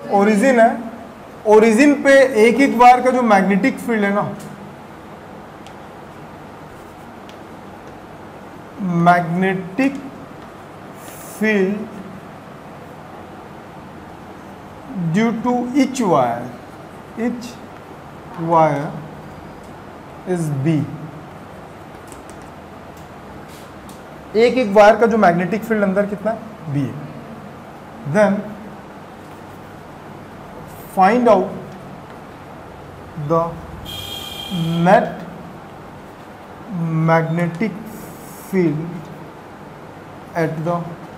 Origin है, origin पे एक एक वायर का जो मैग्नेटिक फील्ड है ना, magnetic field due to each wire is B। एक एक वायर का जो मैग्नेटिक फील्ड अंदर कितना है, B है। Then find out the net magnetic field at the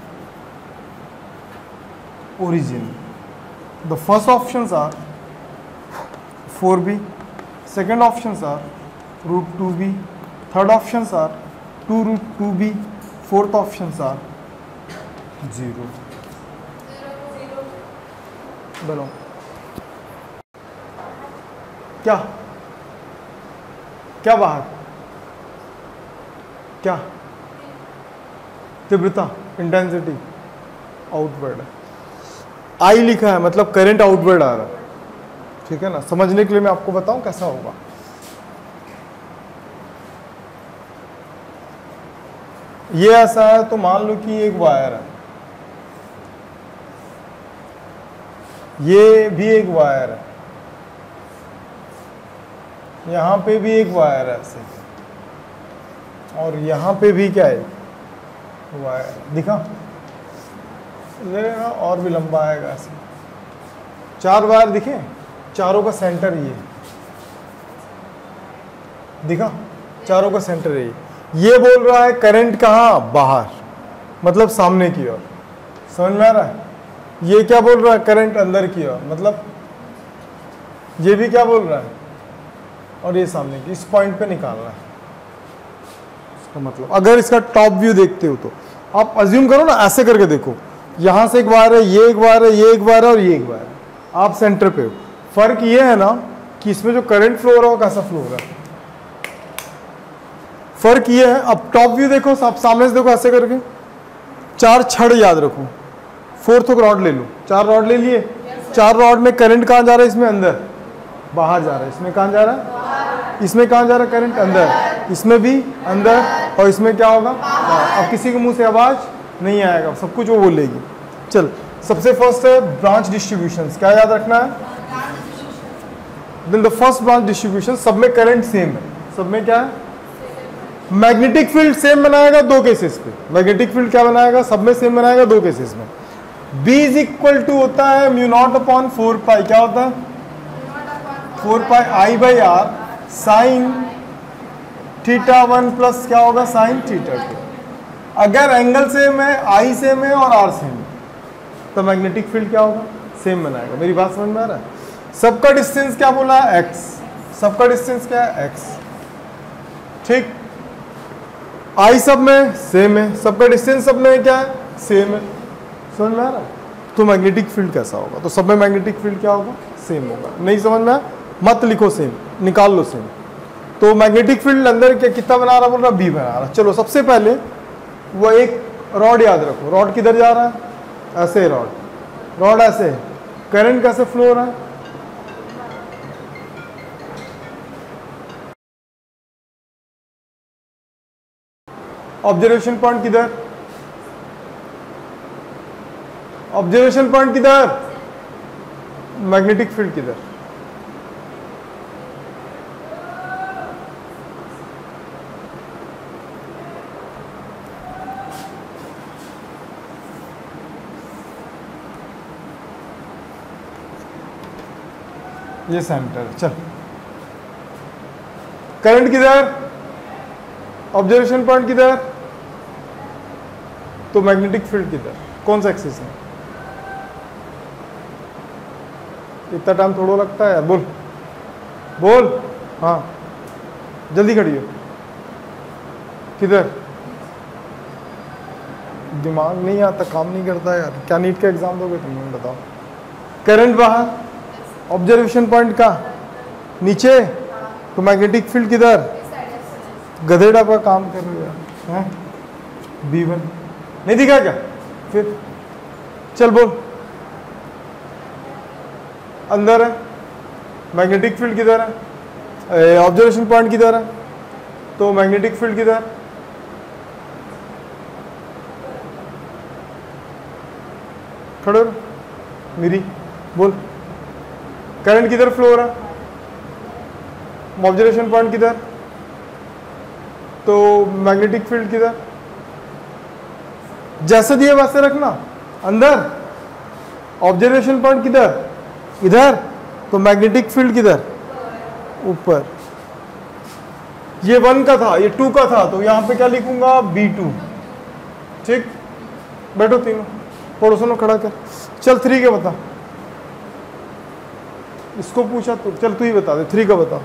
origin। The first options are 4b, second options are root 2b, third options are 2 root 2b, fourth options are 0। बोलो क्या क्या बाहर, क्या तीव्रता, इंटेंसिटी आउटवर्ड है, आई लिखा है मतलब करंट आउटवर्ड आ रहा है, ठीक है ना। समझने के लिए मैं आपको बताऊं कैसा होगा। ये ऐसा है तो मान लो कि एक वायर है, ये भी एक वायर है, यहां पे भी एक वायर है ऐसे, और यहां पे भी क्या है, वायर दिखा लेगा और भी लंबा आएगा ऐसे। 4 वायर दिखे, चारों का सेंटर ये दिखा, चारों का सेंटर ये बोल रहा है करंट कहाँ, बाहर, मतलब सामने की ओर। समझ में आ रहा है? ये क्या बोल रहा है, करंट अंदर की ओर, मतलब ये भी क्या बोल रहा है, और ये सामने की, इस पॉइंट पे निकालना है इसका मतलब। अगर इसका टॉप व्यू देखते हो तो आप अज्यूम करो ना, ऐसे करके देखो, यहां से एक वायर है, ये एक वायर है, ये एक वायर है और ये एक वायर है, आप सेंटर पे हो। फर्क ये है ना कि इसमें जो करंट फ्लो हो रहा है वो कैसा फ्लो हो रहा है, फर्क ये है। अब टॉप व्यू देखो, आप सामने से देखो ऐसे करके, 4 छड़ याद रखो, 4th रॉड ले लो, 4 रॉड ले लिए, 4 रॉड में करंट कहाँ जा रहा है, इसमें अंदर, बाहर जा रहा है, इसमें कहाँ जा रहा है, इसमें कहाँ जा रहा है करंट, अंदर, इसमें भी अंदर, और इसमें क्या होगा, अब किसी के मुंह से आवाज नहीं आएगा, सब कुछ वो बोलेगी। चल, सबसे फर्स्ट है ब्रांच डिस्ट्रीब्यूशन, क्या याद रखना है, then the first branch distribution, सब में करंट सेम है, सब में क्या है, मैग्नेटिक फील्ड सेम बनाएगा 2 केसेस पे, मैग्नेटिक फील्ड क्या बनाएगा, सब में सेम बनाएगा 2 केसेस में। B इज इक्वल टू होता है μ0 अपॉन 4 पाई, क्या होता है 4 पाई I/R साइन θ1 प्लस क्या होगा साइन θ2। अगर एंगल सेम है, I सेम है और R सेम है, तो मैग्नेटिक फील्ड क्या होगा, सेम बनाएगा। मेरी बात समझ में आ रहा है? सबका डिस्टेंस क्या बोला है, x, सबका डिस्टेंस क्या है, x, ठीक। I सब में सेम है, सबका डिस्टेंस सब में क्या है, सेम है। समझ में आ रहा है? तो मैग्नेटिक फील्ड कैसा होगा, तो सब में मैग्नेटिक फील्ड क्या होगा, सेम होगा। नहीं समझ में आया, मत लिखो सेम, निकाल लो सेम। तो मैग्नेटिक फील्ड अंदर क्या कितना बना रहा, बोल रहा B बना रहा। चलो सबसे पहले वो एक रॉड याद रखो, रॉड किधर जा रहा है, ऐसे रॉड ऐसे, करंट कैसे फ्लो हो रहा है, ऑब्जर्वेशन पॉइंट किधर, ऑब्जर्वेशन पॉइंट किधर, मैग्नेटिक फील्ड किधर, ये सेंटर। चल, करंट किधर, ऑब्जर्वेशन पॉइंट किधर, तो मैग्नेटिक फील्ड किधर, कौन सा एक्सिस है। इतना टाइम थोड़ा लगता है यार, बोल बोल, हाँ जल्दी खड़ी हो, किधर, दिमाग नहीं आता, काम नहीं करता यार, क्या नीट का एग्जाम दोगे तुम, बताओ। करंट बाहर, ऑब्जर्वेशन पॉइंट का नीचे, तो मैग्नेटिक फील्ड किधर, गधेड़ा पर काम कर रहे हैं, B1 नहीं दिखा क्या, फिर चल बोल, अंदर है, मैग्नेटिक फील्ड किधर है, ऑब्जर्वेशन पॉइंट किधर है, तो मैग्नेटिक फील्ड किधर, खड़े हो मेरी बोल, करंट किधर फ्लो हो रहा है, ऑब्जर्वेशन पॉइंट किधर, तो मैग्नेटिक फील्ड किधर, जैसे दिए वैसे रखना, अंदर ऑब्जर्वेशन पॉइंट किधर, इधर, तो मैग्नेटिक फील्ड किधर, ऊपर। ये 1 का था, ये 2 का था, तो यहां पे क्या लिखूंगा B2। ठीक, बैठो तीनों, पड़ोसों खड़ा कर। चल 3 के बता, इसको पूछा तो चल तू ही बता दे, 3 का बता।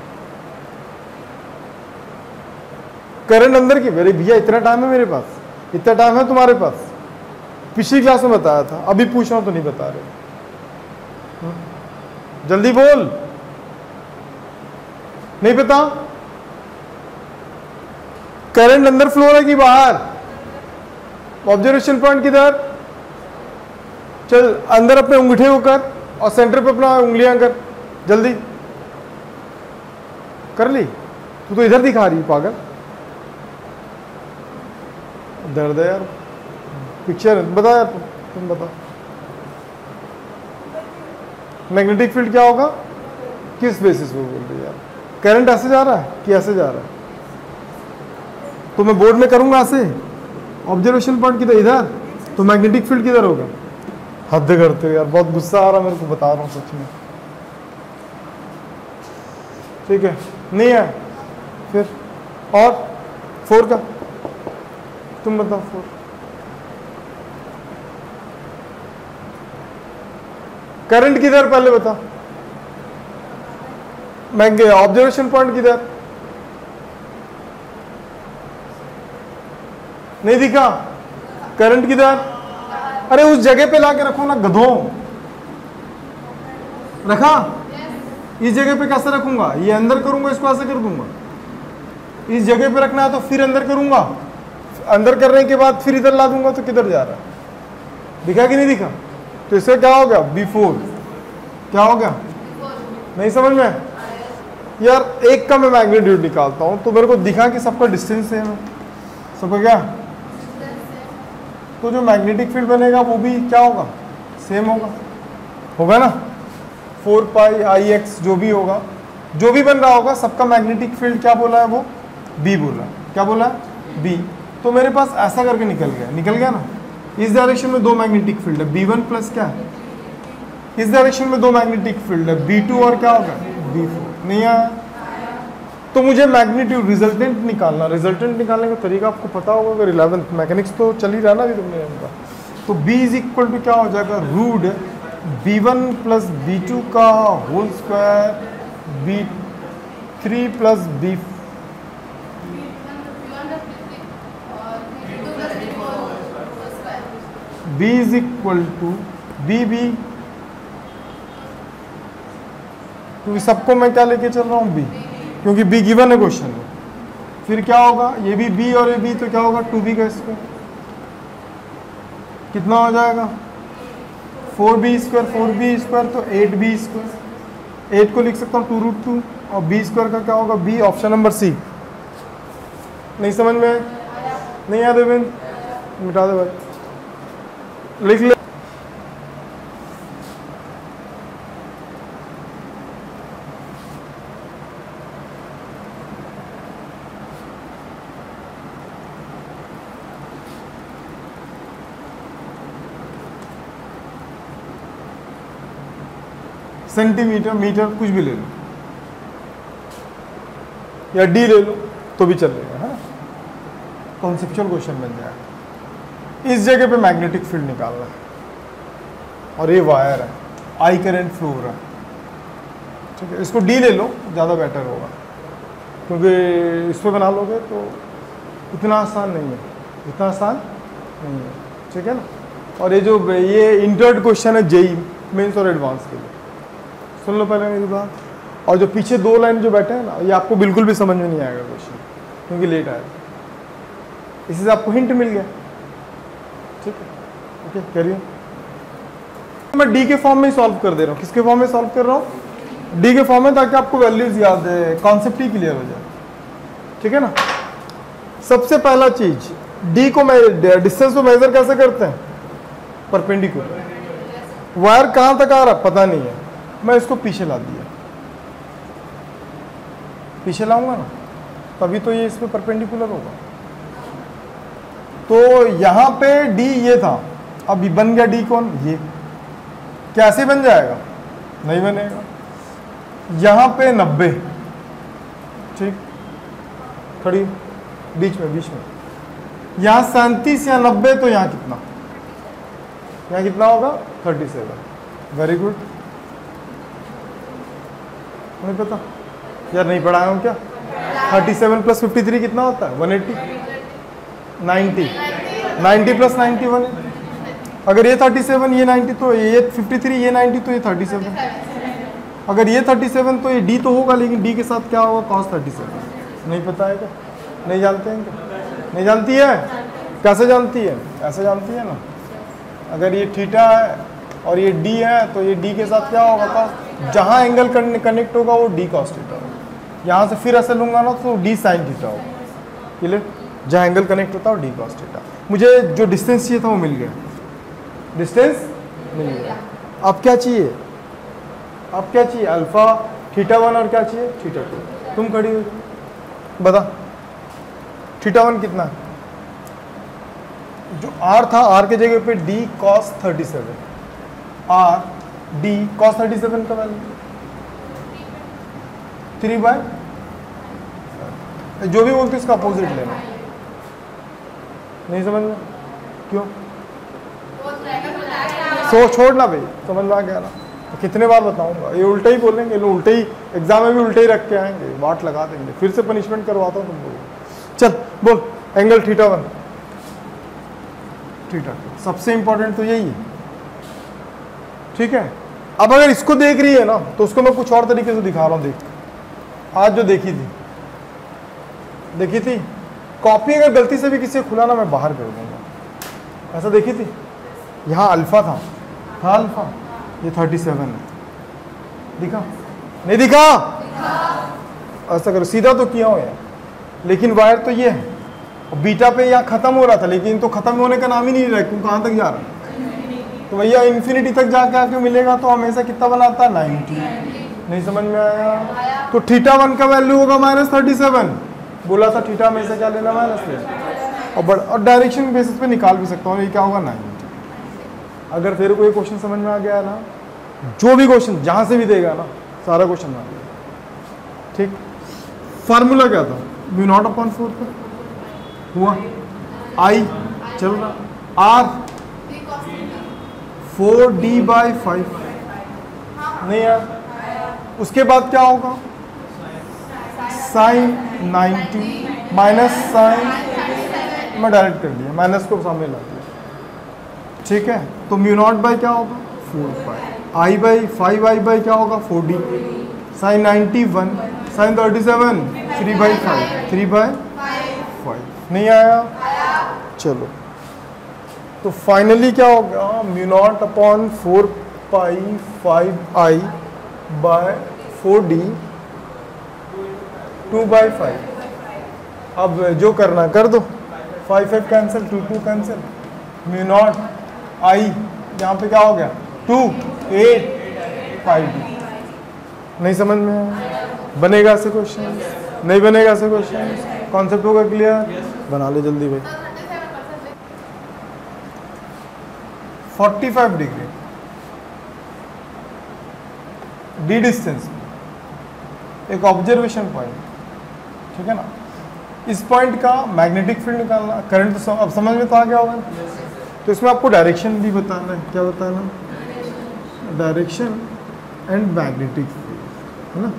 करंट अंदर की, मेरे भैया इतना टाइम है मेरे पास, इतना टाइम है तुम्हारे पास, पिछली क्लास में बताया था, अभी पूछ रहा हूं तो नहीं बता रहे। जल्दी बोल, नहीं पता। करंट अंदर फ्लो है कि बाहर, ऑब्जर्वेशन पॉइंट किधर, चल अंदर अपने अंगूठे को कर और सेंटर पे अपना उंगलियां कर, जल्दी कर ली। तू तो इधर दिखा रही पागल, दर्द है यार, पिक्चर बता यार, तुम बता। मैग्नेटिक फील्ड क्या होगा, किस बेसिस पे बोल रही है यार, करंट ऐसे जा रहा है कि ऐसे जा रहा है, तो मैं बोर्ड में करूंगा ऐसे, ऑब्जर्वेशन पॉइंट किधर, इधर, तो मैग्नेटिक फील्ड किधर होगा। हद करते हो यार, बहुत गुस्सा आ रहा मेरे को, बता रहा हूँ सच में। ठीक है, नहीं है फिर, और 4 का तुम बताओ। 4 करंट किधर पहले बता, मैं ऑब्जर्वेशन पॉइंट किधर, नहीं दिखा, करंट किधर, अरे उस जगह पे लाके रखो ना गधों, रखा, इस जगह पे कैसे रखूंगा, ये अंदर करूंगा, इसको ऐसे कर दूंगा, इस जगह पे रखना है तो फिर अंदर करूंगा, अंदर करने के बाद फिर इधर ला दूंगा, तो किधर जा रहा है, दिखा कि नहीं दिखा, तो इसका क्या हो गया, B4, क्या हो गया, नहीं समझ में यार। एक का मैं मैग्नीट्यूड निकालता हूं तो मेरे को दिखा कि सबका डिस्टेंस सेम है, सबका क्या, तो जो मैग्नेटिक फील्ड बनेगा वो भी क्या होगा, सेम होगा, होगा ना, 4 पाई IX जो भी होगा, जो भी बन रहा होगा, सबका मैग्नेटिक फील्ड क्या बोला है वो, B बोला, क्या बोला है, B। तो मेरे पास ऐसा करके निकल गया ना, इस डायरेक्शन में 2 मैग्नेटिक फील्ड है, B1 प्लस क्या है, इस डायरेक्शन में 2 मैग्नेटिक फील्ड है, B2 और क्या होगा, B4। नहीं आया, तो मुझे मैग्नीट्यूड रिजल्टेंट निकालना, रिजल्टेंट निकालने का तरीका आपको पता होगा, अगर 11th मैकेनिक्स तो चल ही रहा ना अभी तुमने उनका, तो B इज इक्वल टू क्या हो जाएगा, रूट B1 प्लस B2 का whole square B3 plus B, B is equal to BB, क्योंकि सबको मैं क्या लेके चल रहा हूँ, B, क्योंकि B गिवन है क्वेश्चन में। फिर क्या होगा, ये भी B और ये B, तो क्या होगा 2B का स्क्वायर, कितना हो जाएगा 4B स्क्वायर, 4B स्क्वायर तो 8B स्क्वायर, 8 को लिख सकता हूँ 2√2, और B स्क्वायर का क्या होगा B, ऑप्शन नंबर C। नहीं समझ में, नहीं याद है, मिटा दे भाई, लिख ले। सेंटीमीटर, मीटर, कुछ भी ले लो, या D ले लो तो भी चलेगा, है ना, कॉन्सेप्चुअल क्वेश्चन बन जाएगा। इस जगह पे मैग्नेटिक फील्ड निकालना है और ये वायर है, आई करंट फ्लो हो रहा है, ठीक है, इसको D ले लो, ज़्यादा बेटर होगा, क्योंकि इस पर बना लोगे तो इतना आसान नहीं है, इतना आसान नहीं है, ठीक है ना। और ये इंटर्ड क्वेश्चन है JEE मेंस और एडवांस के लिए, सुन लो पहले मेरी बात। और जो पीछे 2 लाइन जो बैठे हैं ना, ये आपको बिल्कुल भी समझ में नहीं आएगा क्वेश्चन, क्योंकि लेट आया, इसी से आपको हिंट मिल गया, ठीक है, ओके करिए। मैं डी के फॉर्म में ही सॉल्व कर दे रहा हूँ। किसके फॉर्म में सॉल्व कर रहा हूँ? डी के फॉर्म में, ताकि आपको वैल्यूज याद है, कॉन्सेप्ट ही क्लियर हो जाए। ठीक है ना। सबसे पहला चीज, डी को डिस्टेंस को मेजर कैसे करते हैं? परपेंडिकुलर। वायर कहां तक आ रहा पता नहीं है, मैं इसको पीछे ला दिया, पीछे लाऊंगा ना तभी तो ये इस पे परपेंडिकुलर होगा। तो यहां पे डी ये था, अब बन गया डी कौन? ये। कैसे बन जाएगा? नहीं बनेगा। यहां पे 90, ठीक, खड़ी बीच में, यहां 37 या 90, तो यहां कितना? यहां कितना होगा? 37। Very good. नहीं पता यार, नहीं पढ़ाया हूं क्या? 37 प्लस 53 कितना होता है? 180। 90 प्लस 90 180। अगर ये 37 ये 90 तो ये 53, ये 90 तो ये 37। अगर ये 37 तो ये डी तो होगा, लेकिन डी के साथ क्या होगा? cos 37। नहीं पता है क्या? नहीं जानते हैं क्या? नहीं जानती है? कैसे जानती है? ऐसे जानती है ना। अगर ये थीटा है और ये डी है तो ये डी के साथ क्या होगा? cos। जहाँ एंगल कनेक्ट होगा वो डी cos थीटा होगा। यहाँ से फिर ऐसे लूंगा ना तो डी साइन थीटा होगा। क्लियर? जहाँ एंगल कनेक्ट होता है वो डी cos थीटा। मुझे जो डिस्टेंस चाहिए था वो मिल गया, डिस्टेंस मिल गया। अब क्या चाहिए? अब क्या चाहिए? अल्फा थीटा 1 और क्या चाहिए? थीटा 2। तुम खड़ी हो बता, थीटा 1 कितना है? जो आर था, आर के जगह पे d cos 37, R d cos 37 का वैल्यू 3/, जो भी बोलते इसका अपोजिट लेना। नहीं समझ में? क्यों? सो छोड़ना भाई, समझ में आ गया ना? तो कितने बार बताऊंगा? ये उल्टा ही बोलेंगे लोग, उल्टे ही एग्जाम में भी उल्टे ही रख के आएंगे, वाट लगा देंगे। फिर से पनिशमेंट करवाता हूँ तुम लोग। चल बोल, एंगल थीटा 1 थीटा 2, सबसे इंपॉर्टेंट तो यही है। ठीक है। अब अगर इसको देख रही है ना तो उसको मैं कुछ और तरीके से दिखा रहा हूँ। देख, आज जो देखी थी कॉपी, अगर गलती से भी किसी खुला ना मैं बाहर कर दूंगा। ऐसा देखी थी, यहाँ अल्फा था अल्फा, ये 37 है। दिखा? नहीं दिखा? ऐसा करो, सीधा तो किया हो यार, लेकिन वायर तो ये है और बीटा पे यहाँ खत्म हो रहा था, लेकिन तो खत्म होने का नाम ही नहीं रहा है। क्यों? कहाँ तक जा रहा है? तो भैया इन्फिनिटी तक जाके आके मिलेगा तो हमेशा कितना बनाता है? 90। नहीं समझ में आया? तो थीटा 1 का वैल्यू होगा -37। बोला था थीटा में से क्या लेना? माइनस लेना। और डायरेक्शन बेसिस पे निकाल भी सकता हूँ। ये क्या होगा? 90। अगर तेरे को ये क्वेश्चन समझ में आ गया ना, जो भी क्वेश्चन जहां से भी देगा ना, सारा क्वेश्चन आ गया। ठीक। फार्मूला क्या था? μ0/4 का हुआ, आई चल रहा, आर 4d/5 नहीं यार। उसके बाद क्या होगा? साइन 90 माइनस साइन, मैं डायरेक्ट कर दिया, माइनस को सामने ला दिया। ठीक है। तो μ0 क्या होगा? 4π। i/5i क्या होगा? 4d। Sine 90 1, sine 37 3/5, 3/5। नहीं आया? चलो, तो फाइनली क्या होगा? μ0/4π 5i/4d 2/5। अब जो करना कर दो, 5 कैंसिल, 2 कैंसिल, μ0 i यहाँ पे क्या हो गया? 2 8 5d। नहीं समझ में आया? बनेगा ऐसे क्वेश्चन? नहीं बनेगा ऐसे क्वेश्चन? कॉन्सेप्ट होगा क्लियर? बना ले जल्दी भाई। 45 डिग्री डी डिस्टेंस, एक ऑब्जर्वेशन पॉइंट। ठीक है ना? इस पॉइंट का मैग्नेटिक फील्ड निकालना, करंट तो अब समझ में तो आ गया होगा। तो इसमें आपको डायरेक्शन भी बताना है। क्या बताना? डायरेक्शन एंड मैग्नेटिक फील्ड, है ना?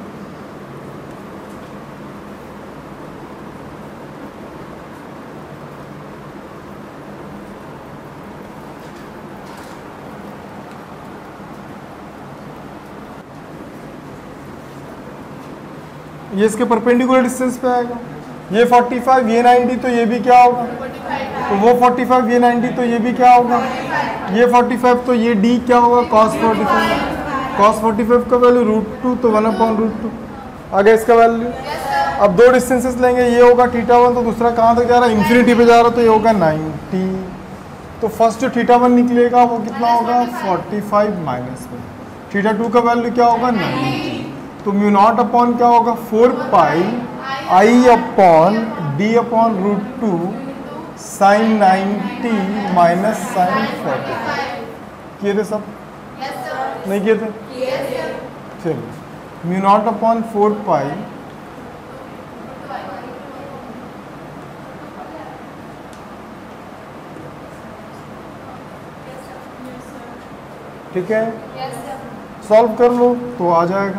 ये इसके परपेंडिकुलर डिस्टेंस पे आएगा। ये 45 ये 90 तो ये भी क्या होगा, तो वो 45 ये 90 तो ये भी क्या होगा, ये 45 तो ये d क्या होगा cos 45 का वैल्यू √2 तो 1/√2 आ गया इसका वैल्यू। अब दो डिस्टेंसेस लेंगे, ये होगा θ1 तो दूसरा कहाँ तक जा रहा है, इन्फिनिटी पे जा रहा है तो ये होगा 90। तो फर्स्ट जो θ1 निकलेगा वो कितना होगा 45 माइनस में, θ2 का वैल्यू क्या होगा 90, तो μ0 अपॉन क्या होगा 4 pi I upon d/√2 sin 90 minus sin 45। किए थे सब? नहीं किए थे? चलिए μ0 अपॉन 4 पाई ठीक है, सॉल्व कर लो तो आ जाएगा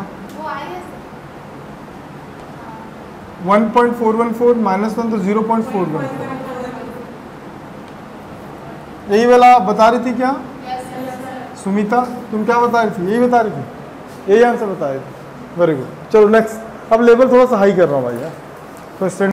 1.414 माइनस 1 तो 0.414। यही वाला बता रही थी क्या सुमिता, तुम क्या बता रही थी, यही बता रही थी, यही आंसर बता रही थी, वेरी गुड। चलो नेक्स्ट, अब लेवल थोड़ा सा हाई कर रहा हूँ भाई यार, तो स्टैंड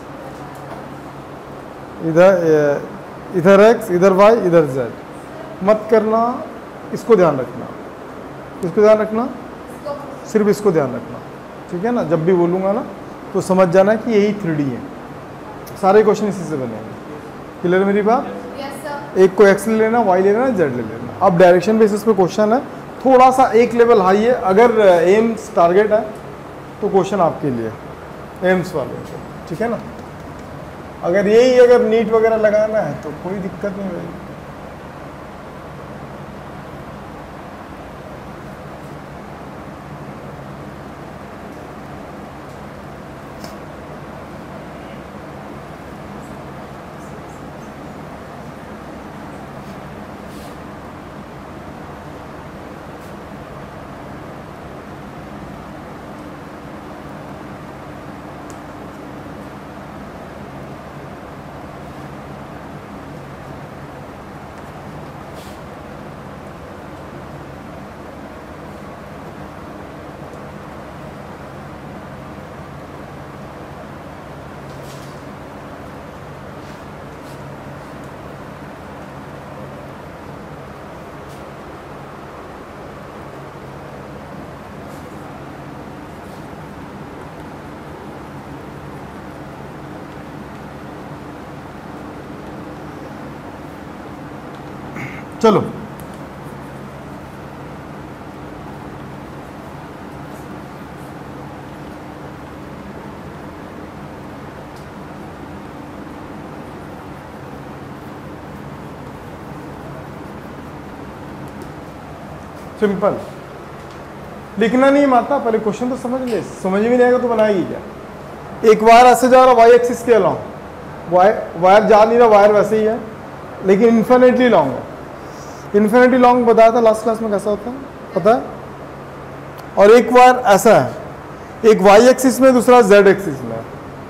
इधर x इधर y इधर z मत करना, इसको ध्यान रखना, इसको ध्यान रखना, सिर्फ इसको ध्यान रखना, ठीक है ना। जब भी बोलूँगा ना तो समझ जाना कि यही 3D है, सारे क्वेश्चन इसी से बनेंगे। क्लियर मेरी बात? एक को x ले लेना, y ले लेना, z ले लेना। अब डायरेक्शन बेसिस पे क्वेश्चन है, थोड़ा सा एक लेवल हाई है। अगर एम्स टारगेट है तो क्वेश्चन आपके लिए एम्स वाले, ठीक है ना। अगर यही अगर नीट वगैरह लगाना है तो कोई दिक्कत नहीं रहेगी। चलो सिंपल, लिखना नहीं माता, पहले क्वेश्चन तो समझ ले, समझ में नहीं आएगा तो बनाएगी क्या। एक वायर ऐसे जा रहा वाई एक्सिस के अलाउंग, वायर जा नहीं रहा, वायर वैसे ही है लेकिन इन्फिनिटली लॉन्ग है। इन्फिनिटी लॉन्ग बताया था लास्ट क्लास में कैसा होता है पता है। और एक वायर ऐसा है, एक वाई एक्सिस में, दूसरा जेड एक्सिस में,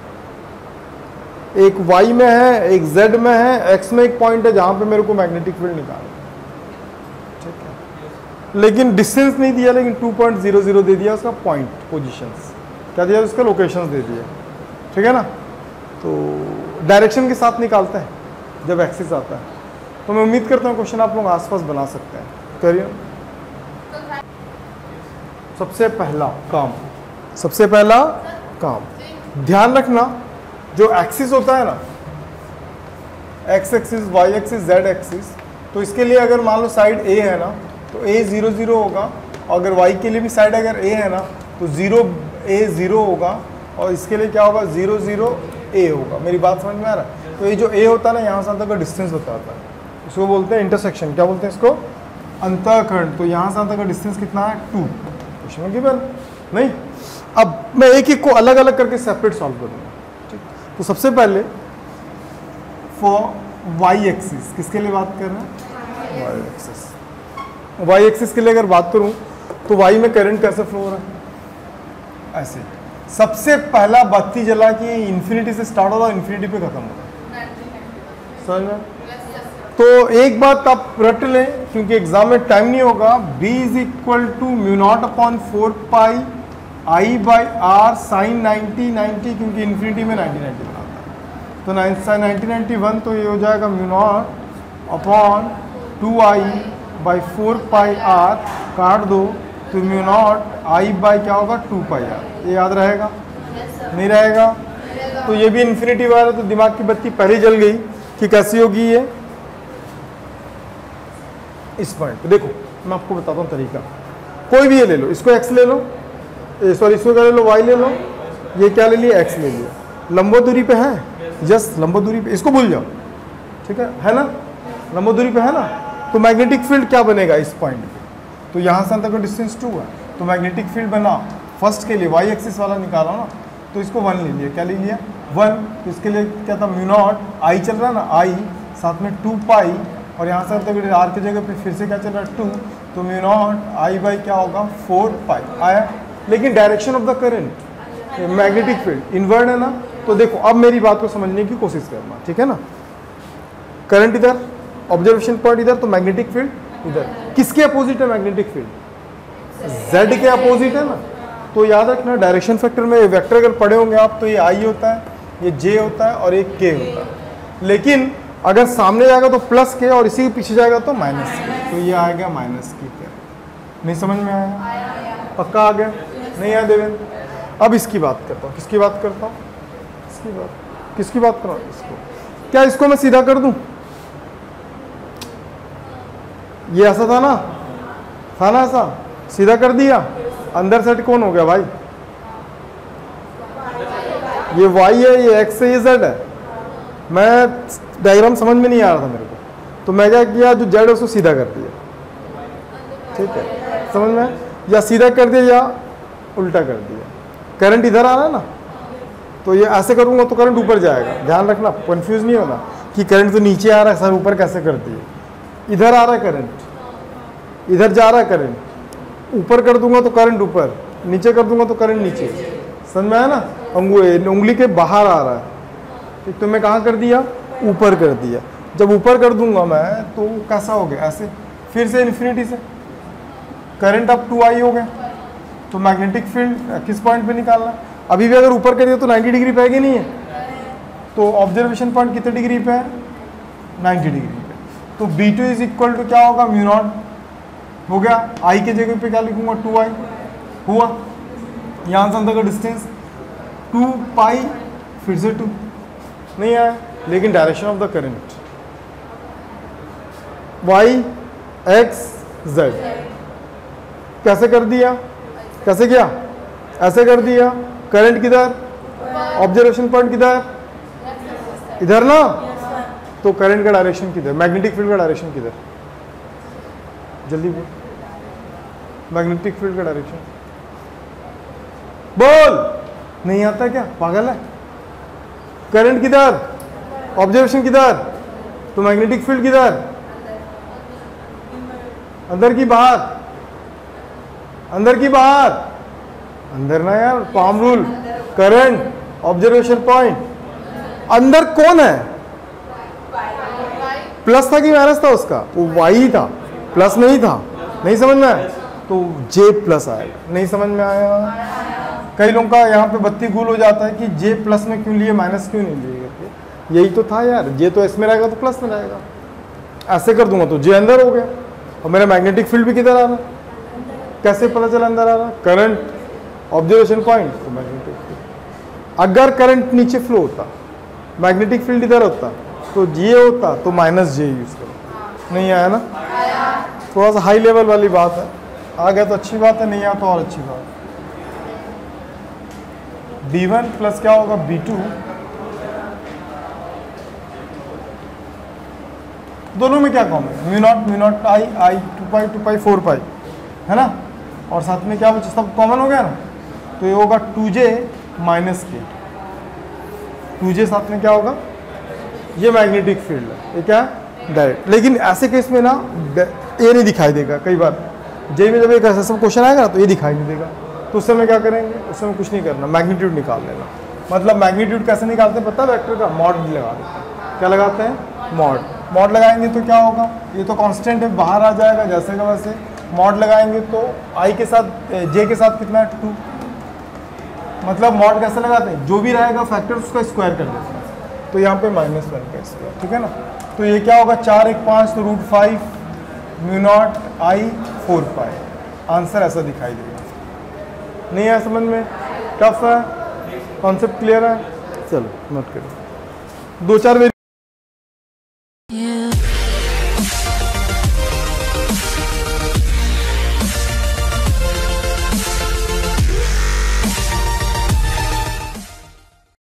एक वाई में है, एक जेड में है, एक्स में एक पॉइंट है जहां पे मेरे को मैग्नेटिक फील्ड निकालना, ठीक है। लेकिन डिस्टेंस नहीं दिया, लेकिन 2.00 दे दिया उसका पॉइंट पोजीशंस, क्या दिया उसका लोकेशंस दे दिया, ठीक है ना। तो डायरेक्शन के साथ निकालता है जब एक्सिस आता है। तो मैं उम्मीद करता हूँ क्वेश्चन आप लोग आसपास बना सकते हैं, करिए। सबसे पहला काम ध्यान रखना, जो एक्सिस होता है ना, X axis, Y axis, Z axis, तो इसके लिए अगर मान लो साइड ए है ना तो ए 0 0 होगा, और अगर वाई के लिए भी साइड अगर ए है ना तो 0 ए 0 होगा, और इसके लिए क्या होगा 0 0 ए होगा। मेरी बात समझ में आ रहा है? तो ये जो ए होता है ना, यहाँ से तक का डिस्टेंस बताता है, इसको बोलते हैं इंटरसेक्शन। क्या बोलते हैं इसको? अंतःखंड। तो यहाँ से तक का डिस्टेंस कितना है 2, क्वेश्चन में गिवन नहीं। अब मैं एक एक को अलग अलग करके सेपरेट सॉल्व करूँगा, ठीक। तो सबसे पहले फॉर वाई एक्सिस, किसके लिए बात कर रहे हैं? Y axis. वाई एक्सिस के लिए अगर बात करूँ तो वाई में करंट कैसे फ्लो हो रहा है? ऐसे। सबसे पहला बत्ती जला कि इन्फिनिटी से स्टार्ट होता है, इन्फिनिटी पे खत्म होता है, समझ में? तो एक बात आप रट लें, क्योंकि एग्जाम में टाइम नहीं होगा। B is equal to μ0 upon 4 pi I by R sine 90 क्योंकि इन्फिनिटी में 90 बनाता है, तो 90 तो ये हो जाएगा mu naught upon 2i by 4 R, काट दो तो म्यू नॉट आई बाई क्या होगा 2 आर। ये याद रहेगा? नहीं रहेगा? तो ये भी इन्फिनिटी वाला, तो दिमाग की बत्ती पहले जल गई कि कैसी होगी ये। इस पॉइंट पे देखो मैं आपको बताता हूँ तरीका, कोई भी ये ले लो, इसको x ले लो, सॉरी इसको क्या ले लो, y ले लो, ये क्या ले लिया, x ले लिया, लंबो दूरी पे है, जस्ट लंबो दूरी पे, इसको भूल जाओ, ठीक है ना, लंबो दूरी पे है ना। तो मैग्नेटिक फील्ड क्या बनेगा इस पॉइंट पे, तो यहाँ से अंदर का डिस्टेंस 2 है, तो मैग्नेटिक फील्ड बना फर्स्ट के लिए y एक्सिस वाला निकाला ना, तो इसको 1 ले लिया, क्या ले लिया 1, तो इसके लिए क्या था म्यू नॉट आई चल रहा है ना, आई साथ में 2 पाई, और यहाँ से तक आर की जगह पे फिर से क्या चल रहा है 2, तो म्यू नॉट आई बाई क्या होगा 4 पाई आया। लेकिन direction of the current magnetic field inward है ना, तो देखो अब मेरी बात को समझने की कोशिश करना, ठीक है ना। करंट इधर, ऑब्जर्वेशन पॉइंट इधर, तो मैग्नेटिक फील्ड इधर, किसके अपोजिट है मैग्नेटिक फील्ड, z के अपोजिट है ना। तो याद रखना डायरेक्शन फैक्टर में वेक्टर अगर पढ़े होंगे आप, तो ये i होता है, ये j होता है और एक k होता है, लेकिन अगर सामने जाएगा तो प्लस के और इसी के पीछे जाएगा तो माइनस के, तो ये आ गया माइनस की। क्या नहीं समझ में आया? पक्का आ गया? नहीं आया देवेंद्र? अब इसकी बात करता हूँ, किसकी बात करता हूँ, किसकी बात कर रहा हूँ, इसको, क्या इसको मैं सीधा कर दूं, ये ऐसा था ना ऐसा, सीधा कर दिया, अंदर सेट कौन हो गया भाई, ये y है, ये x है, ये z है। मैं डायग्राम समझ में नहीं आ रहा था मेरे को, तो मैं क्या किया, जो z है उसको सीधा कर दिया, ठीक है समझ में, या सीधा कर दिया या उल्टा कर दिया। करंट इधर आ रहा है ना, तो ये ऐसे करूंगा तो करंट ऊपर जाएगा, ध्यान रखना, कंफ्यूज नहीं होना कि करंट तो नीचे आ रहा है सर ऊपर कैसे कर दिए, इधर आ रहा है करंट, इधर जा रहा है करंट, ऊपर कर दूंगा तो करंट ऊपर, नीचे कर दूंगा तो करंट नीचे, समझ में आया ना। उंगली के बाहर आ रहा है, तो मैं कहाँ कर दिया, ऊपर कर दिया। जब ऊपर कर दूंगा मैं तो कैसा हो गया, ऐसे फिर से इन्फिनिटी से करंट अब 2i हो गया, तो मैग्नेटिक फील्ड किस पॉइंट पे निकालना, अभी भी अगर ऊपर करिए तो 90 डिग्री पे है कि नहीं है, तो ऑब्जर्वेशन पॉइंट कितने डिग्री पे है, 90 डिग्री पे, तो B2 इज इक्वल टू क्या होगा, म्यू नॉट हो गया, i के जगह पे क्या लिखूंगा 2i हुआ, यहाँ से अंदर का डिस्टेंस 2 पाई फिर से 2 नहीं आया, लेकिन direction of the current y x z कैसे कर दिया, कैसे किया, ऐसे कर दिया, करंट किधर, ऑब्जर्वेशन पॉइंट किधर, इधर ना, तो करंट का डायरेक्शन किधर, मैग्नेटिक फील्ड का डायरेक्शन किधर, जल्दी बोल, मैग्नेटिक फील्ड का डायरेक्शन बोल, नहीं आता क्या, पागल है, करंट किधर, ऑब्जर्वेशन किधर, तो मैग्नेटिक फील्ड किधर, अंदर की बाहर, अंदर की बाहर, अंदर ना यार, palm rule, current observation point, अंदर कौन है, प्लस था कि माइनस था उसका, वो y था, प्लस नहीं था, नहीं समझ में आया, तो j प्लस आएगा, नहीं समझ में आया। कई लोगों का यहाँ पे बत्ती गुल हो जाता है कि j प्लस में क्यों लिए, माइनस क्यों नहीं लिए करके, यही तो था यार, j तो इसमें रहेगा तो प्लस में रहेगा, ऐसे कर दूंगा तो j अंदर हो गया, और मेरा मैग्नेटिक फील्ड भी किधर आ रहा, कैसे पता चला अंदर आ रहा, करंट ऑब्जर्वेशन पॉइंट, तो मैग्नेटिक फील्ड, अगर करंट नीचे फ्लो होता, मैग्नेटिक फील्ड इधर होता, तो j होता, तो माइनस j यूज करो, नहीं आया ना, थोड़ा सा हाई लेवल वाली बात है, आ गया तो अच्छी बात है, नहीं आया तो और अच्छी बात। B1 प्लस क्या होगा B2, दोनों में क्या common, mu naught I 2 pi 4 pi है ना, और साथ में क्या बचा, सब कॉमन हो गया ना, तो ये होगा 2j माइनस के, 2j साथ में क्या होगा, ये मैग्नेटिक फील्ड है, ये क्या है डायरेक्ट, लेकिन ऐसे केस में ना ये नहीं दिखाई देगा, कई बार जे में जब एक ऐसा क्वेश्चन आएगा ना तो ये दिखाई नहीं देगा, तो उस समय क्या करेंगे, उस समय कुछ नहीं करना, मैग्नीट्यूड निकाल लेना। मतलब मैग्नीट्यूड कैसे निकालते हैं पता है, वेक्टर का मॉड लगा देते हैं, क्या लगाते हैं, मॉड लगाएंगे तो क्या होगा, ये तो कांस्टेंट है, बाहर आ जाएगा जैसे का वैसे, मॉड लगाएंगे तो आई के साथ, जे के साथ कितना है 2, मतलब मॉड कैसे लगाते हैं, जो भी रहेगा फैक्टर उसका स्क्वायर कर देते हैं, तो यहाँ पे -1 का स्क्वायर, ठीक है ना। तो ये क्या होगा, 4 1 5 तो √5 μ0I/4π, आंसर ऐसा दिखाई देगा। नहीं है समझ में, टफ है, कॉन्सेप्ट क्लियर है, चलो नोट करो। 2-4